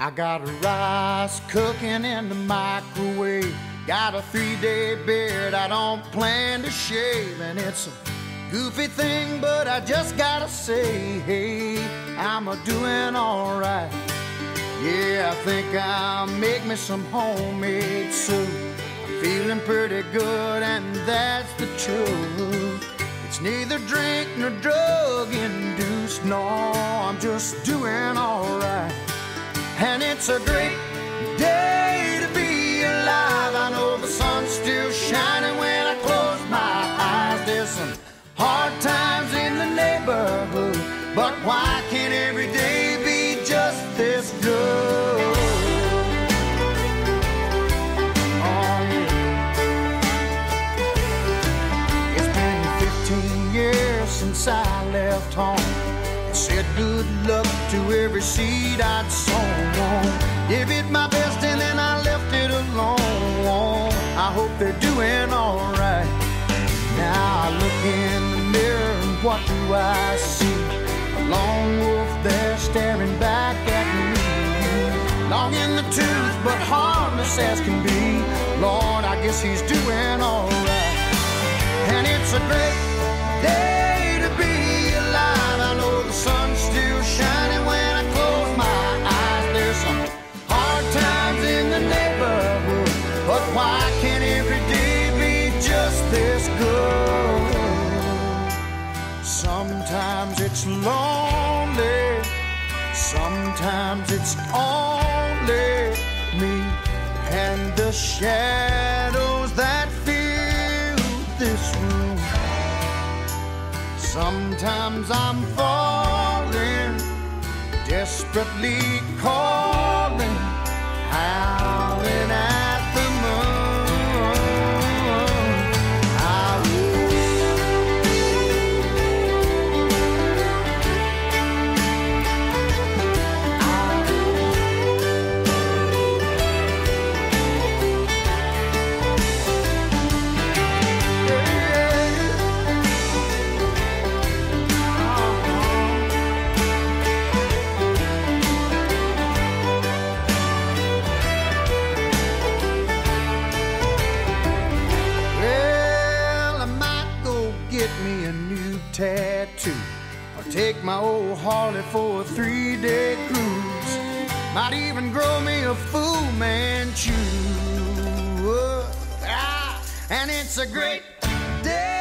I got rice cooking in the microwave. Got a 3-day beard I don't plan to shave. And it's a goofy thing, but I just gotta say, hey, I'm a-doing alright. Yeah, I think I'll make me some homemade soup. I'm feeling pretty good, and that's the truth. It's neither drink nor drug induced. No, I'm just doing alright. And it's a great day to be alive. I know the sun's still shining when I close my eyes. There's some hard times in the neighborhood, but why can't every day be just this good? Oh yeah. It's been 15 years since I left home. Said good luck to every seed I'd sown. Gave it my best and then I left it alone. I hope they're doing alright. Now I look in the mirror and what do I see? A lone wolf there staring back at me. Long in the tooth but harmless as can be. Lord, I guess he's doing alright. And it's a great day to be alive. I know the sun's still shining when I close my eyes. There's some hard times in the neighborhood, but why can't every day be just this good? Sometimes it's lonely, sometimes it's only me and the shadows that fill this room. Sometimes I'm falling, desperately calling, howling at the moon. Tattoo, or take my old Harley for a 3-day cruise. Might even grow me a Fu Manchu. And it's a great day